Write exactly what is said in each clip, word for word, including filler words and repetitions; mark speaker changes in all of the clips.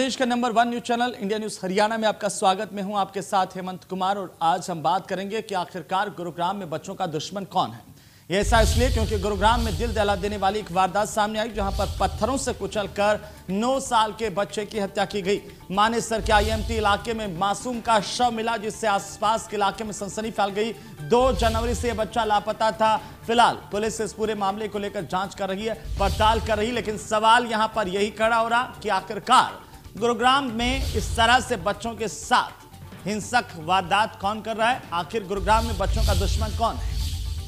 Speaker 1: देश का number one news channel India news Haryana में आपका स्वागत। मैं हूं आपके साथ हेमंत कुमार और आज हम बात करेंगे कि आखिरकार गुरुग्राम में बच्चों का दुश्मन कौन है। यह ऐसा इसलिए क्योंकि गुरुग्राम में दिल दहला देने वाली एक वारदात सामने आई, जहां पर पत्थरों से कुचलकर नौ साल के बच्चे की हत्या की गई। मानेसर के आईएमटी इलाके में मासूम का शव मिला, जिससे आसपास के इलाके में सनसनी फैल गई। दो जनवरी से यह बच्चा लापता था। फिलहाल पुलिस इस पूरे मामले को लेकर जांच कर रही है, पड़ताल कर रही है, लेकिन सवाल यहां पर यही खड़ा हो रहा कि आखिरकार गुरुग्राम में इस तरह से बच्चों के साथ हिंसक वारदात कौन कर रहा है। आखिर गुरुग्राम में बच्चों का दुश्मन कौन है।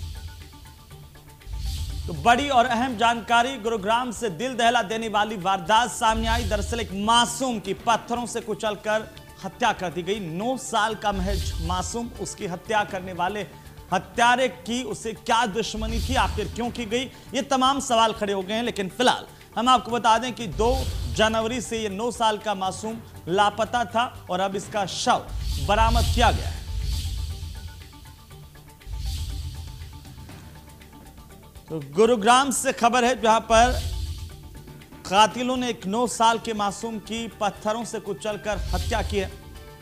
Speaker 1: तो बड़ी और अहम जानकारी, गुरुग्राम से दिल दहला देने वाली वारदात सामने आई। दरअसल एक मासूम की पत्थरों से कुचलकर हत्या कर दी गई। नौ साल का महज मासूम, उसकी हत्या करने वाले हत्यारे की उसे क्या दुश्मनी थी, आखिर क्यों की गई, ये तमाम सवाल खड़े हो गए हैं। लेकिन फिलहाल हम आपको बता दें कि दो जनवरी से ये नौ साल का मासूम लापता था और अब इसका शव बरामद किया गया है। तो गुरुग्राम से खबर है, जहां पर कातिलों ने एक नौ साल के मासूम की पत्थरों से कुचलकर हत्या की है।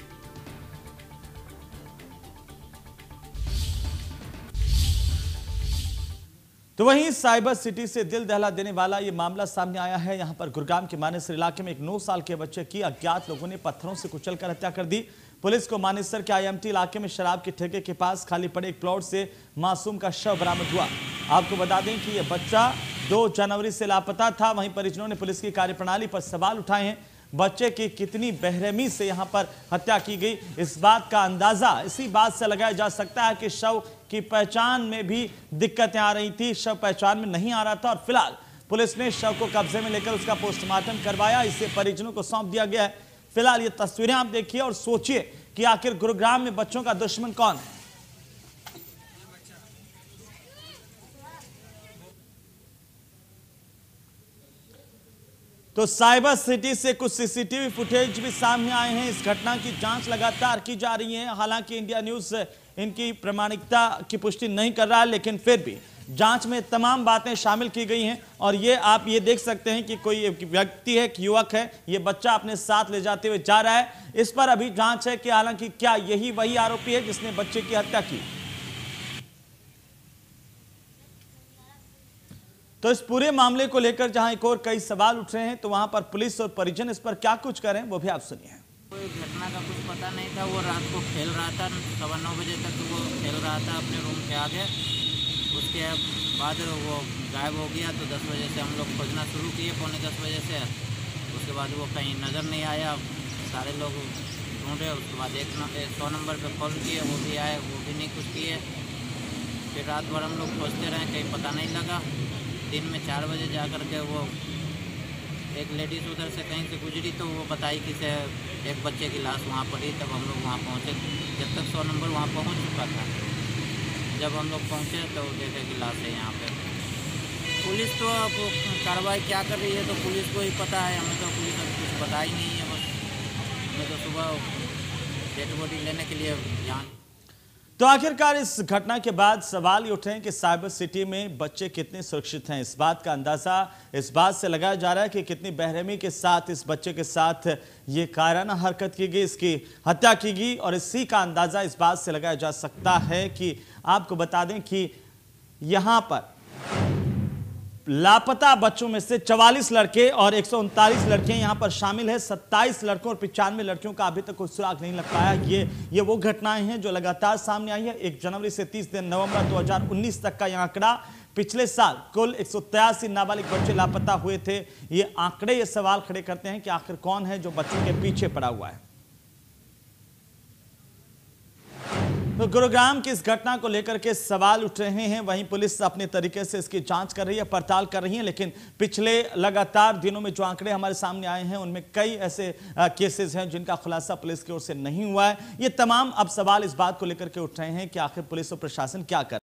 Speaker 1: तो वहीं साइबर सिटी से दिल दहला देने वाला यह मामला सामने आया है। यहां पर गुरुग्राम के मानेसर इलाके में एक नौ साल के बच्चे की अज्ञात लोगों ने पत्थरों से कुचलकर हत्या कर दी। पुलिस को मानेसर के आईएमटी इलाके में शराब के ठेके के पास खाली पड़े एक प्लॉट से मासूम का शव बरामद हुआ। आपको बता दें कि यह बच्चा दो जनवरी से लापता था। वहीं परिजनों ने पुलिस की कार्यप्रणाली पर सवाल उठाए हैं। बच्चे की कितनी बेरहमी से यहां पर हत्या की गई, इस बात का अंदाजा इसी बात से लगाया जा सकता है कि शव की पहचान में भी दिक्कतें आ रही थी। शव पहचान में नहीं आ रहा था और फिलहाल पुलिस ने शव को कब्जे में लेकर उसका पोस्टमार्टम करवाया। इसे परिजनों को सौंप दिया गया है। फिलहाल ये तस्वीरें आप देखिए और सोचिए कि आखिर गुरुग्राम में बच्चों का दुश्मन कौन है। तो साइबर सिटी से कुछ सीसीटीवी फुटेज भी सामने आए हैं। इस घटना की जांच लगातार की जा रही है। हालांकि इंडिया न्यूज इनकी प्रामाणिकता की पुष्टि नहीं कर रहा है, लेकिन फिर भी जांच में तमाम बातें शामिल की गई हैं। और ये आप ये देख सकते हैं कि कोई व्यक्ति है, युवक है, ये बच्चा अपने साथ ले जाते हुए जा रहा है। इस पर अभी जांच है कि हालांकि क्या यही वही आरोपी है जिसने बच्चे की हत्या की। तो इस पूरे मामले को लेकर जहां एक और कई सवाल उठ रहे हैं, तो वहां पर पुलिस और परिजन इस पर क्या कुछ करें वो भी आप सुनिए।
Speaker 2: कोई घटना का कुछ पता नहीं था। वो रात को खेल रहा था, सवा नौ बजे तक वो खेल रहा था अपने रूम के आगे। उसके बाद वो गायब हो गया। तो दस बजे से हम लोग खोजना शुरू किए, पौने दस बजे से। उसके बाद वो कहीं नज़र नहीं आया। सारे लोग ढूंढे। उसके बाद एक सौ नंबर पे कॉल किए, वो भी आए, वो भी नहीं कुछ किए। फिर रात भर हम लोग खोजते रहे, कहीं पता नहीं लगा। दिन में चार बजे जा कर के वो एक लेडीज़ उधर से कहीं से गुजरी, तो वो बताई कि से एक बच्चे की लाश वहाँ पड़ी। तब हम लोग वहाँ पहुँचे। जब तक सौ नंबर वहाँ पहुँच चुका था, जब हम लोग पहुँचे तो देखे कि लाश है यहाँ पे। पुलिस तो अब कार्रवाई क्या कर रही है तो पुलिस को ही पता है। हमें तो पुलिस अभी कुछ पता ही नहीं है। बस हमें तो सुबह डेड बॉडी लेने के लिए यहाँ।
Speaker 1: तो आखिरकार इस घटना के बाद सवाल ये उठे हैं कि साइबर सिटी में बच्चे कितने सुरक्षित हैं। इस बात का अंदाजा इस बात से लगाया जा रहा है कि कितनी बेरहमी के साथ इस बच्चे के साथ ये कायराना हरकत की गई, इसकी हत्या की गई। और इसी का अंदाजा इस बात से लगाया जा सकता है कि आपको बता दें कि यहां पर लापता बच्चों में से चवालीस लड़के और एक सौ उनतालीस लड़कियां यहां पर शामिल है। सत्ताईस लड़कों और पिचानवे लड़कियों का अभी तक कोई सुराग नहीं लग पाया। ये ये वो घटनाएं हैं जो लगातार सामने आई है। एक जनवरी से तीस नवंबर दो हजार उन्नीस तक का यह आंकड़ा। पिछले साल कुल एक सौ तिरासी नाबालिग बच्चे लापता हुए थे। ये आंकड़े ये सवाल खड़े करते हैं कि आखिर कौन है जो बच्चों के पीछे पड़ा हुआ है। तो गुरुग्राम की इस घटना को लेकर के सवाल उठ रहे हैं। वहीं पुलिस अपने तरीके से इसकी जांच कर रही है, पड़ताल कर रही है। लेकिन पिछले लगातार दिनों में जो आंकड़े हमारे सामने आए हैं, उनमें कई ऐसे केसेस हैं जिनका खुलासा पुलिस की ओर से नहीं हुआ है। ये तमाम अब सवाल इस बात को लेकर के उठ रहे हैं कि आखिर पुलिस और प्रशासन क्या कर